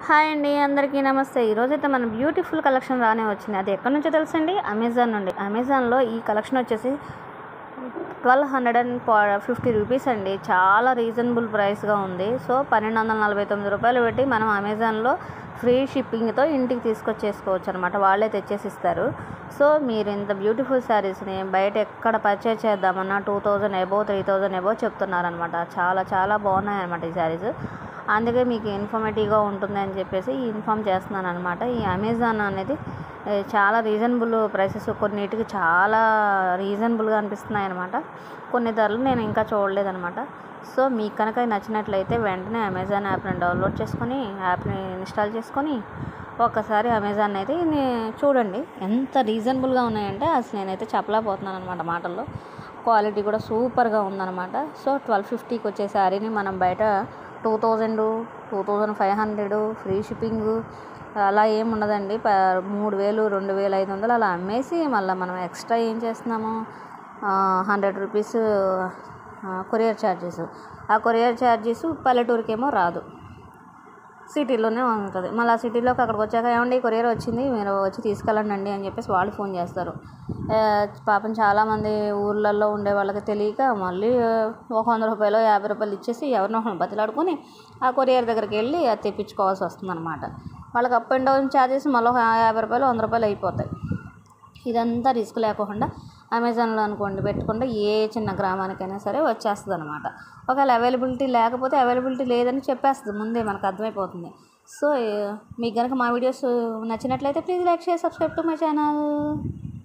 Hi అండి, అందరికీ నమస్తే. ఈరోజైతే మన బ్యూటిఫుల్ కలెక్షన్ రానే వచ్చింది. అది ఎక్కడి నుంచో తెలుసండి? అమెజాన్ నుండి. అమెజాన్లో ఈ కలెక్షన్ వచ్చేసి 1250 రూపీస్ అండి. చాలా రీజనబుల్ ప్రైస్గా ఉంది. సో 1249 రూపాయలు పెట్టి మనం అమెజాన్లో ఫ్రీ షిప్పింగ్తో ఇంటికి తీసుకొచ్చేసుకోవచ్చు అనమాట. వాళ్ళే తెచ్చేసి ఇస్తారు. సో మీరు ఇంత బ్యూటిఫుల్ శారీస్ని బయట ఎక్కడ పర్చేజ్ చేద్దామన్నా 2000 అబోవ్ 3000 అబోవ్ చెప్తున్నారనమాట. చాలా చాలా బాగున్నాయి అనమాట ఈ శారీస్. అందుకే మీకు ఇన్ఫర్మేటివ్గా ఉంటుంది అని చెప్పేసి ఇన్ఫామ్ చేస్తున్నాను అనమాట. ఈ అమెజాన్ అనేది చాలా రీజనబుల్ ప్రైసెస్, కొన్నిటికి చాలా రీజనబుల్గా అనిపిస్తున్నాయి అనమాట. కొన్ని ధరలు నేను ఇంకా చూడలేదనమాట. సో మీకు కనుక నచ్చినట్లయితే వెంటనే అమెజాన్ యాప్ని డౌన్లోడ్ చేసుకొని యాప్ని ఇన్స్టాల్ చేసుకొని ఒక్కసారి అమెజాన్ అయితే చూడండి. ఎంత రీజనబుల్గా ఉన్నాయంటే అసలు నేనైతే చెప్పలేకపోతున్నాను అనమాట మాటల్లో. క్వాలిటీ కూడా సూపర్గా ఉందన్నమాట. సో 1250కి వచ్చే శారీని మనం బయట 2000, 2500 ఫ్రీ షిప్పింగ్ అలా ఏమి ఉండదండి. 3000, 2500 అలా అమ్మేసి మళ్ళీ మనం ఎక్స్ట్రా ఏం చేస్తున్నాము, 100 రూపీస్ కొరియర్ ఛార్జెస్. ఆ కొరియర్ ఛార్జెస్ పల్లెటూరుకేమో రాదు, సిటీలోనే ఉంటుంది. మళ్ళీ ఆ సిటీలోకి అక్కడికి వచ్చాక ఏమండి కొరియర్ వచ్చింది, మీరు వచ్చి తీసుకెళ్ళండి అని చెప్పేసి వాళ్ళు ఫోన్ చేస్తారు. పాపం చాలామంది ఊర్లలో ఉండే వాళ్ళకి తెలియక మళ్ళీ ఒక 100 రూపాయలు 50 రూపాయలు ఇచ్చేసి ఎవరినో బతిలాడుకొని ఆ కొరియర్ దగ్గరికి వెళ్ళి అది తెప్పించుకోవాల్సి వస్తుంది అనమాట. వాళ్ళకి అప్ అండ్ డౌన్ ఛార్జెస్ మళ్ళీ 50 రూపాయలు 100 రూపాయలు అయిపోతాయి. ఇదంతా రిస్క్ లేకుండా అమెజాన్లో అనుకోండి పెట్టుకుంటే ఏ చిన్న గ్రామానికైనా సరే వచ్చేస్తుంది అనమాట. ఒకవేళ అవైలబిలిటీ లేకపోతే అవైలబిలిటీ లేదని చెప్పేస్తుంది ముందే, మనకు అర్థమైపోతుంది. సో మీకు కనుక మా వీడియోస్ నచ్చినట్లయితే please like, share, subscribe to my channel.